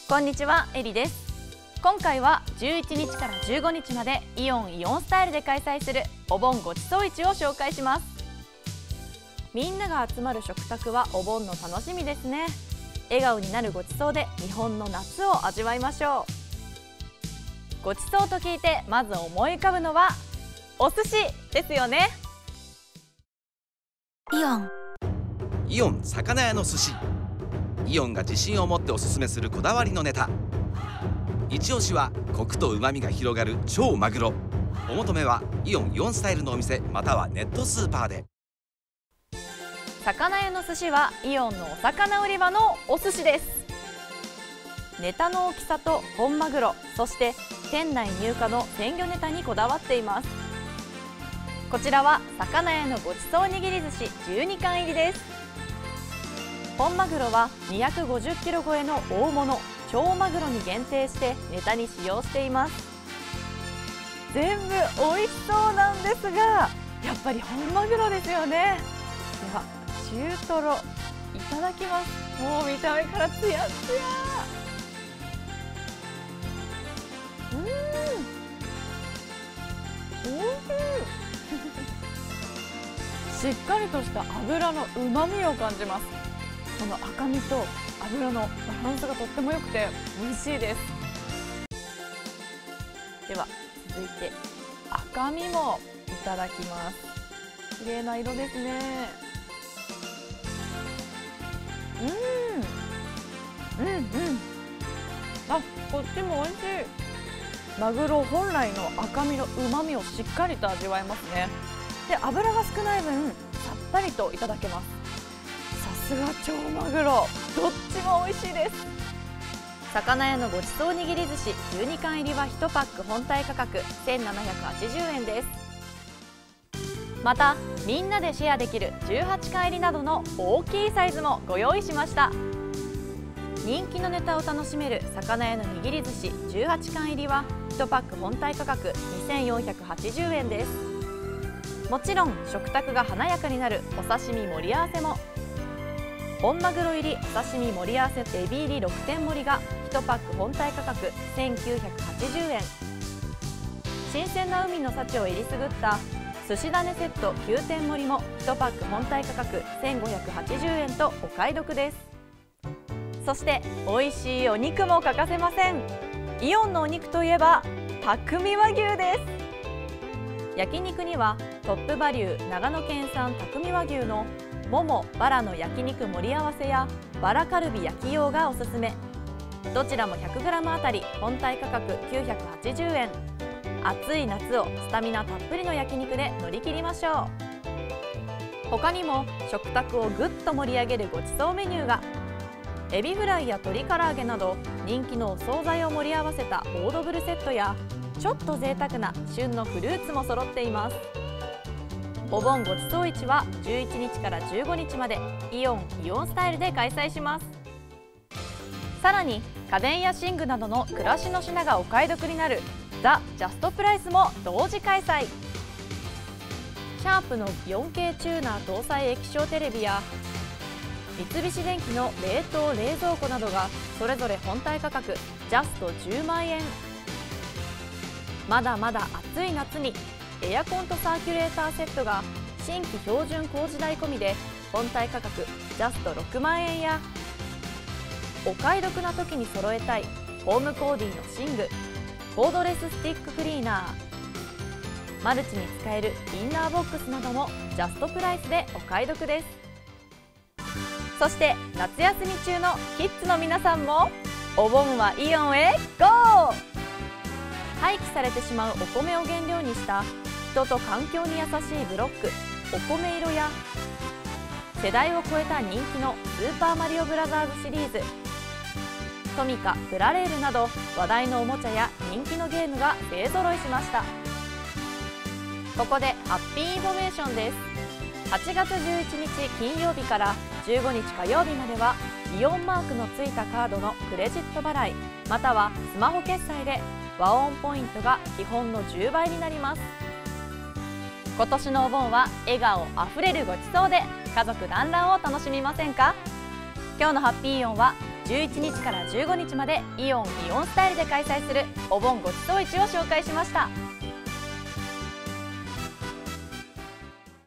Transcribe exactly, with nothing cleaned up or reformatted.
こんにちは、エリです。今回はじゅういちにちからじゅうごにちまでイオンイオンスタイルで開催するお盆ごちそう市を紹介します。みんなが集まる食卓はお盆の楽しみですね。笑顔になるごちそうで日本の夏を味わいましょう。ごちそうと聞いてまず思い浮かぶのはお寿司ですよね。 イオンイオン魚屋の寿司。イオンが自信を持っておすすめするこだわりのネタ。一押しはコクと旨味が広がる超マグロ。お求めはイオンイオンスタイルのお店またはネットスーパーで。 魚屋の寿司はイオンのお魚売り場のお寿司です。ネタの大きさと本マグロ、そして店内入荷の鮮魚ネタにこだわっています。こちらは魚屋のごちそう握り寿司じゅうにかん入りです。本マグロはにひゃくごじゅっキロ超えの大物超マグロに限定してネタに使用しています。全部美味しそうなんですが、やっぱり本マグロですよね。では中トロいただきます。もう見た目からツヤツヤ。うーん、おいしい。しっかりとした脂のうまみを感じます。この赤身と脂のバランスがとっても良くて美味しいです。では続いて赤身もいただきます。綺麗な色ですね。うんうんうん。あ、こっちも美味しい。マグロ本来の赤身のうまみをしっかりと味わえますね。で、脂が少ない分さっぱりといただけます。さすが超マグロ、どっちも美味しいです。魚屋のごちそう握り寿司じゅうにかん入りはいちパック本体価格せんななひゃくはちじゅうえんです。またみんなでシェアできるじゅうはちかん入りなどの大きいサイズもご用意しました。人気のネタを楽しめる魚屋の握り寿司じゅうはちかん入りはいちパック本体価格にせんよんひゃくはちじゅうえんです。もちろん食卓が華やかになるお刺身盛り合わせも。本マグロ入りお刺身盛り合わせエビ入りろくてん盛りがいちパック本体価格せんきゅうひゃくはちじゅうえん。新鮮な海の幸をえりすぐった寿司種セットきゅうてん盛りもいちパック本体価格せんごひゃくはちじゅうえんとお買い得です。そして美味しいお肉も欠かせません。イオンのお肉といえば匠和牛です。焼肉にはトップバリュー長野県産匠和牛のももバラの焼肉盛り合わせやバラカルビ焼き用がおすすめ。どちらも ひゃくグラム あたり本体価格きゅうひゃくはちじゅうえん。暑い夏をスタミナたっぷりの焼肉で乗り切りましょう。他にも食卓をぐっと盛り上げるごちそうメニューが。エビフライや鶏唐揚げなど人気のお惣菜を盛り合わせたオードブルセットやちょっと贅沢な旬のフルーツも揃っています。お盆ごちそう市はじゅういちにちからじゅうごにちまでイオンイオンスタイルで開催します。さらに家電や寝具などの暮らしの品がお買い得になるザ・ジャストプライスも同時開催。シャープの よんケー チューナー搭載液晶テレビや三菱電機の冷凍冷蔵庫などがそれぞれ本体価格ジャストじゅうまんえん。まだまだ暑い夏にエアコンとサーキュレーターセットが新規標準工事代込みで本体価格ジャストろくまんえんや、お買い得な時に揃えたいホームコーディの寝具、コードレススティッククリーナー、マルチに使えるインナーボックスなどもジャストプライスでお買い得です。そして夏休み中のキッズの皆さんもお盆はイオンへゴー。廃棄されてしまうお米を原料にした人と環境に優しいブロックお米色や、世代を超えた人気のスーパーマリオブラザーズシリーズ、トミカプラレールなど話題のおもちゃや人気のゲームが勢ぞろいしました。ここでハッピーインフォメーションです。はちがつじゅういちにち金曜日からじゅうごにち火曜日まではイオンマークのついたカードのクレジット払いまたはスマホ決済で和音ポイントが基本のじゅうばいになります。今年のお盆は笑顔あふれるごちそうで家族団らんを楽しみませんか。今日のハッピーイオンはじゅういちにちからじゅうごにちまでイオンイオンスタイルで開催するお盆ごちそう市を紹介しました。